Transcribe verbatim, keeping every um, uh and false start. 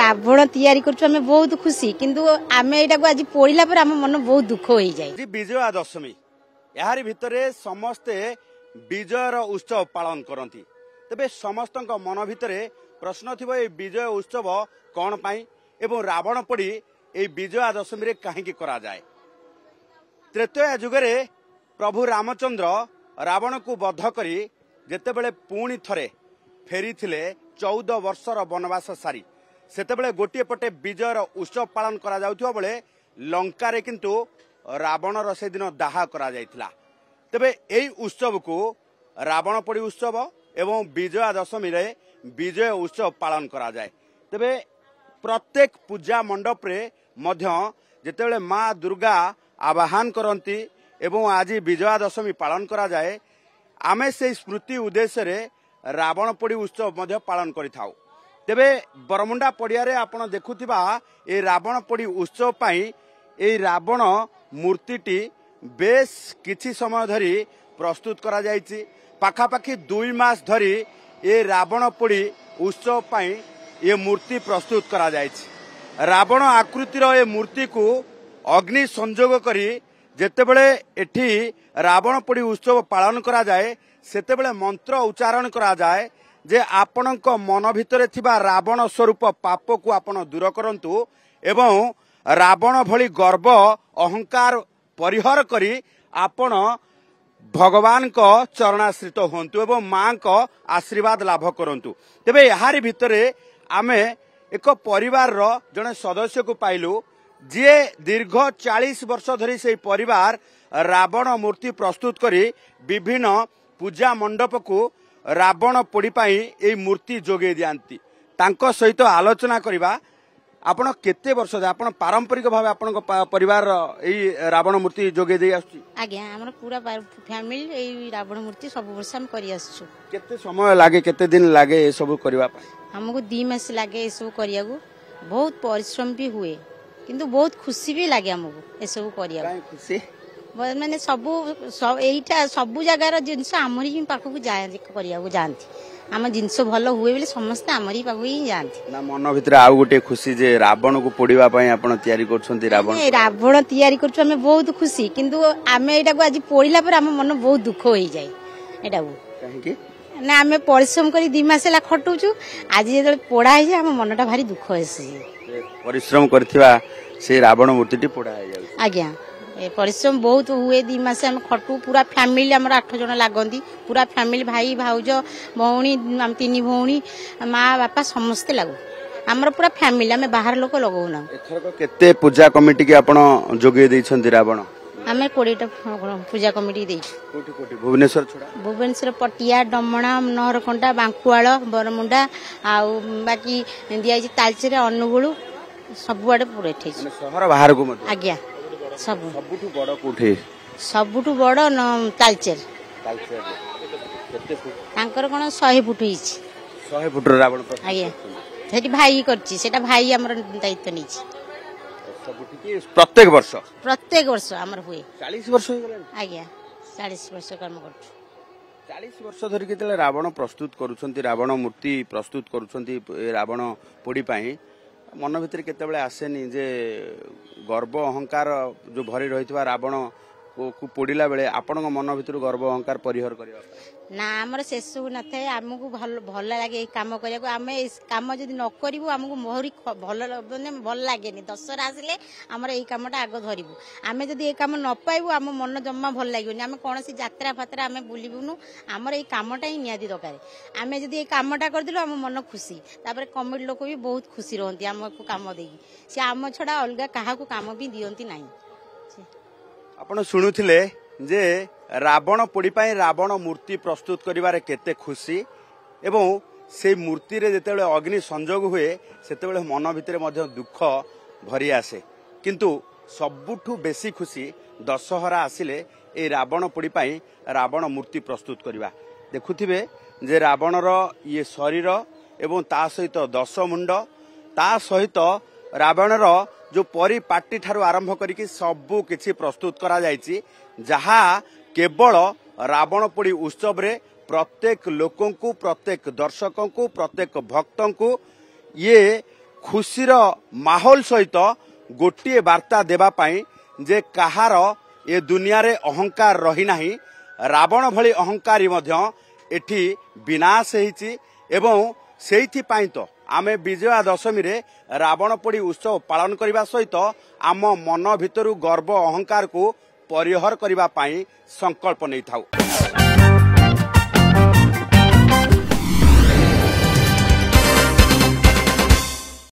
रावण तैयारी करछु हमें बहुत खुशी किंतु आमे एटा को आज पढ़िला पर हम मन बहुत दुख होई जाय। विजया दशमी यारी भितरे समस्ते विजयर उत्सव पालन करती तेबे समस्त मन भितरे प्रश्न थिबो ए विजय उत्सव कौन पाई एवं रावण पड़ी ए विजया दशमी रे काहेकि करा जाए। त्रेतया जुगरे प्रभु रामचंद्र रावण को बध करी जेतेबेले पुणी थरे फेरी थिले चौदह वर्षर वनवास सारी सेतेबेले गोटे पटे विजयर उत्सव पालन करा जाउथिबा बेले लंका रे किंतु रावणर से दिन दाह करा जायतिला। तेबे एई उत्सव को रावण पड़ी उत्सव एवं विजया दशमी रे विजय उत्सव पालन करा जाए। तेबे प्रत्येक पूजा मंडप रे मध्य जेतेबेले माँ दुर्गा आवाहन करती एवं आज विजया दशमी पालन करा जाए आमे से स्मृति उद्देश्य रे रावण पड़ी उत्सव मध्य पालन करिथाउ। तेबे बरमुंडा पड़िया रे आपण देखुथिबा ए रावण पड़ी उत्सव पाई ए रावण मूर्तिटी बेस किछि समय धरी प्रस्तुत करा जायछि। पाखापाखि दुई मास धरी ए रावण पड़ी उत्सव पाई ए मूर्ति प्रस्तुत करा जायछि। रावण आकृतिर ए मूर्ति को अग्नि संयोग करी जेतेबेले एठी रावण पड़ी उत्सव पालन करा जाए सेतेबेले मंत्र उच्चारण करा जाए जे आपणक मन भितरे थिबा रावण स्वरूप पाप को आपण दूर करंतु एवं रावण भली गर्व अहंकार परिहर करी आपण भगवान को चरणाश्रित होंतु एवं मां को आशीर्वाद लाभ करंतु। तेबे याहारी भितरे आमे एक परिवार रो जने सदस्य को पाइलु जे दीर्घ चालीस वर्ष धरी से परिवार रावण मूर्ति प्रस्तुत करी विभिन्न पूजा मंडप को रावण पोड़ी पाई ए मूर्ति जोगे दियांती। तांको सहित आलोचना करिबा आपण केते वर्ष आपण पारंपरिक भाव आपण परिवार एई रावण मूर्ति जोगे दे आछी। आज्ञा हमर पूरा फैमिली एई रावण मूर्ति सब वर्ष हम करि आछू। केते समय लागे केते दिन लागे ए सब करबा हमको दो मास लागे ए सब करिया को बहुत परिश्रम भी हुए किंतु बहुत खुशी भी लगे हमको ए सब करिया खुशी माने सब एटा सब जगार जिनस आमरी पाखक जाए करिया को जानती आम जिनस भल हुए बोले समस्त आमरी पाखक ही जानती ना मन भितर आउ गोटे खुशी जे रावण को पोड़ीबा पई आपण तयारी करछंती रावण रावण तयारी करछु हमें बहुत खुशी किंतु आमे एटा को आज पढ़िला पर हम मन बहुत दुख होई जाय। एटा को काहे कि ना आमे परिश्रम करी दो मास ला खटुचु आज जे पोड़ा है हम मनटा भारी दुख होसी। परिश्रम करथिबा से रावण मूर्तिटी पोड़ा है जाय। आज्ञा ए परिश्रम बहुत हुए दी मासे हम खटू पूरा फैमिली हमर आठ जन लागंती पूरा फैमिली भाई भाउज भौणी हम तीन भौणी माँ बापा समस्ते लागू हमर पूरा फैमिली हमें बाहर लोक लगौना। एथरक केते पूजा कमिटी के आपण जोगे दैछंती रावण हमें कोड़ीटा पूजा कमिटी देइछु। कोठी कोठी भुवनेश्वर छोड़ा भुवनेश्वर पटिया डमणा नहरकंटा बांकुआल बरमुंडा आउ बाकी दिया तालचेर अनुगुळु सबुआडे पूरे ठे शहर बाहर को मत। आज्ञा सब सबुठु बड़ कोठी सबुठु बड़ तालचेर तालचेर केते फुट तांकर कोन सौ फुट हिची सौ फुट रावण आज्ञा सेठी भाई करची सेटा भाई हमर दायित्व नीची सबुठु की प्रत्येक वर्ष प्रत्येक वर्ष हमर हुए चालीस वर्ष हो गेला। आज्ञा चालीस वर्ष काम करछु चालीस वर्ष धरि केते रावण प्रस्तुत करूछंती रावण मूर्ति प्रस्तुत करूछंती रावण पोड़ी पाई मन भितर केतेबेले आसेनी जे गर्व अहंकार जो भरी रहितबा रावण को पोड़िला बेले आपण मन भितर गर्व अहंकार परिहर करिया ना हमर सेसु न थाए हमकु भल भल लागे ए काम करिया को हमें इस काम जदी न करिवो हमकु मोहरी भल माने भल लागेनी दशरा आसिले हमर ए कामटा आगो धरिबो हमें जदी ए काम न पाइबो हम मन जम्मा भल लागोनी हमें कोनसी यात्रा फात्रा हमें बुलिबुनु हमर ए कामटा ही नियादी दरकार हमें जदी ए कामटा कर दिलो हम मन खुशी तापर कमिटी लोक भी बहुत खुशी रहंती हमकु काम देई से हम छडा अलगा काहा को काम भी दियंती नाही। आपण सुनुथिले जे रावण पोड़ी पाई रावण मूर्ति प्रस्तुत करिवारे केते खुशी एवं से मूर्ति रे जेतेबेले अग्नि संयोग हुए सेतेबेले मन भितरे मध्य दुख भरी आसे किंतु सबुठु बेसी खुशी दशहरा आसिले ए रावण पोड़ी पाई रावण मूर्ति प्रस्तुत करिवा। देखुथिबे जे रावणर ये शरीर एवं ता सहित दश मुंड ता सहित रावणर जो परिपाटी ठारू आरंभ करिकी सबु किछि प्रस्तुत करा जायछि जहा केवल रावण पोड़ी उत्सव रे प्रत्येक लोकंकु प्रत्येक दर्शकों को प्रत्येक भक्तों को ये खुशीर माहौल सहित गोटे वार्ता देवाई जे कहार ए दुनिया रे अहंकार रही नाही रावण भली अहंकारी मध्य एठी विनाश होईची एवं सेइथि पाई तो आमे विजया दशमी रे रावण पोड़ी उत्सव पालन करने सहित आम मन भितरु गर्व अहंकार को परिहर करने संकल्प नहीं थाउ।